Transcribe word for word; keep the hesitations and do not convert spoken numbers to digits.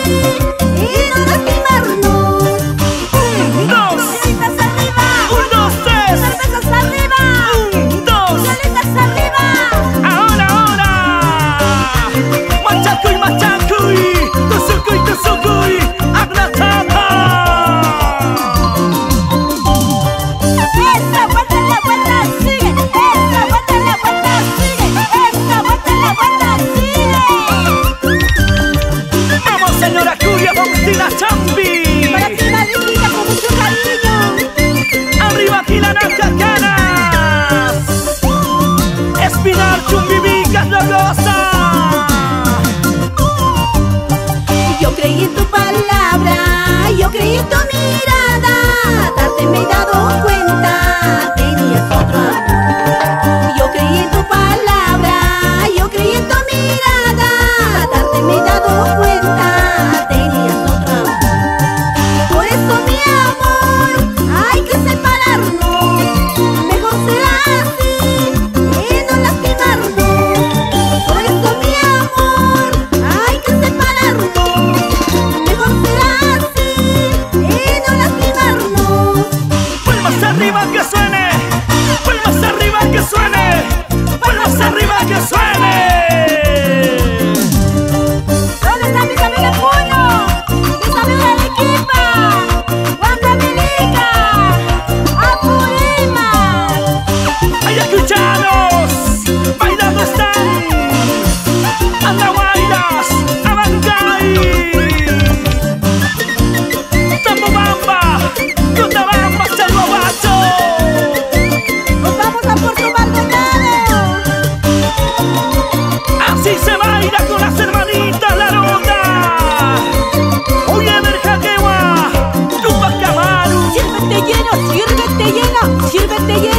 y no lastimarnos. Un, dos, Piedritas arriba, un, dos, tres, cervezas arriba, un, dos. piedritas arriba. Ahora, ahora. Machacuy, machacuy, tusucuy, tusucuy, agnatata. Esta vuelta en la vuelta sigue, esta vuelta en la vuelta sigue, esta vuelta en la vuelta sigue. Vamos, señora Julia Faustina Chambi. Para ti la linda con mucho cariño. Arriba aquí la Canas. Espinar Chumbibicas la goza. Yo creí en tu palabra, yo creí en tu mirada. Tarde me he dado cuenta, tenías otro amor. Yo creí en tu palabra, yo creí en tu mirada. Tarde me he dado cuenta, tenías otro amor. Por eso mi amor, hay que separarnos. Mejor será así y no lastimarnos. Por eso mi amor, hay que separarnos. Mejor será así y no lastimarnos. Palmas arriba que suene. Palmas arriba que suene. Palmas arriba que suene. ¿Dónde está mis amigos de Puno? Mis amigos de Arequipa, Huancavelica, Apurímac. Ayacuchanos, bailando están. Andahuaylas, Abancay. Tambobamba, Cotabamba, Salvabacho. Nos vamos a Puerto Maldonado. Así se baila con las hermanitas la ronda. Oye, Merjaquewa, Tupac Amaru. Sírvete lleno, sírvete llena, sírvete llena.